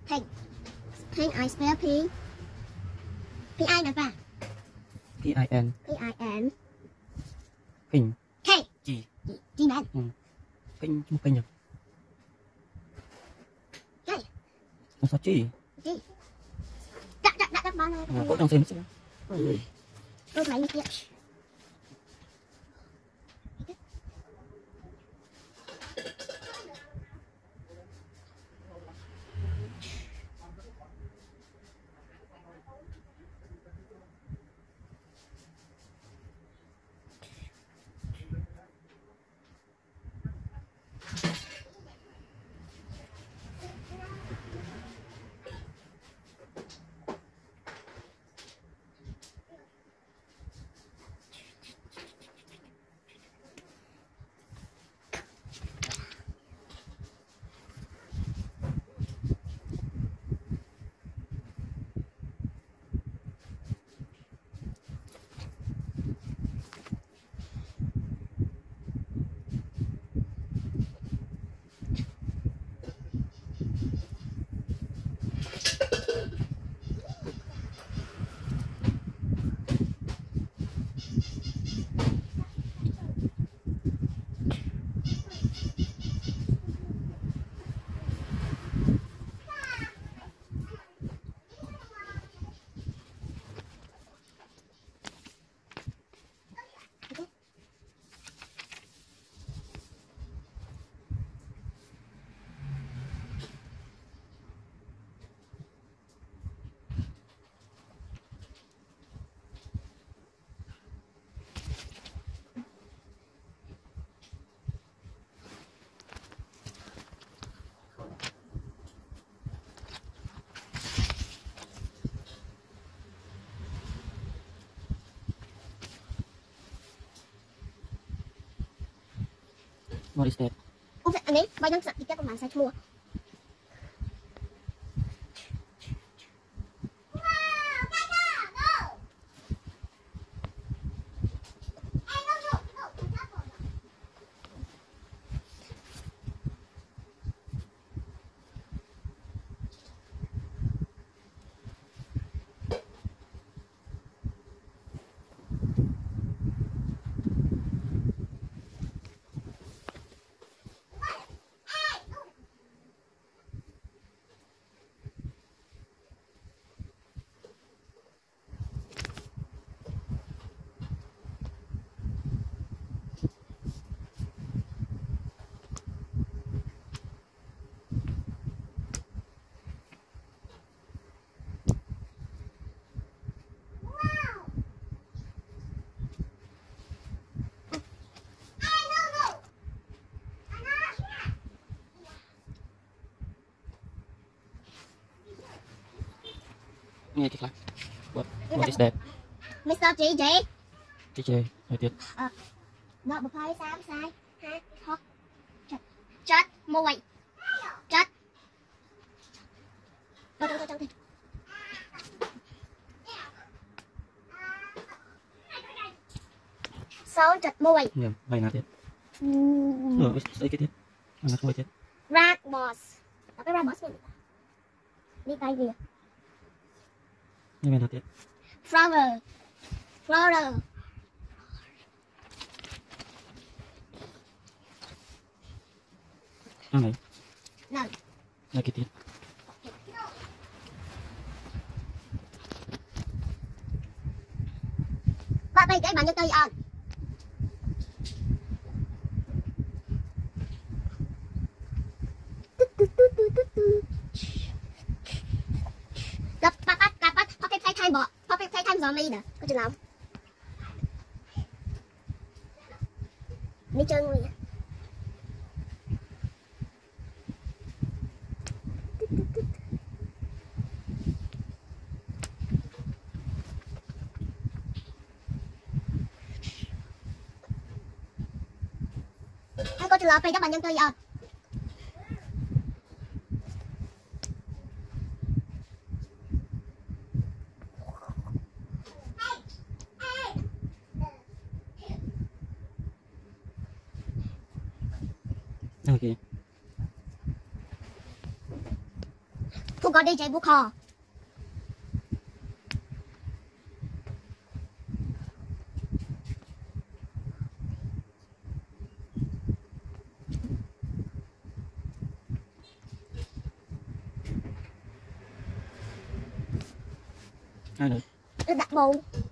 Pink. Pink I spell P. P-I được ba. P-I-N. P-I-N. Pink. K. G. G man. Pink, một pink nhỉ? G. Nó sao chi? G. Đắt bao nhiêu? Cố trong xem xem. Đôi mày kia. What is that? Anh ấy, bao nhiêu thì các bạn sẽ mua. Nghe kìa. What is that? Mr. JJ. JJ, nói tiếp. Nó bật hơi sao sai. Ha, hot. Chết, mua quay. Chết. Đâu. Sao chết mua quay. Nhầm, mày nào tiếp. Cái tiếp. Nó không tiếp. Rat boss. Cái rat boss đi tay kìa. Nhưng mày nào tiếp. Flower. Này. Này. Là cái tiếp. Bạn cái bạn cho tôi on. Pocket Playtime Zombie nè, có chừng nào? Đi chơi luôn. Hai cô chừng nào về các bạn nhân tôi on. Okay. một con đi chạy buộc hò. Ai nữa? Đặt bầu.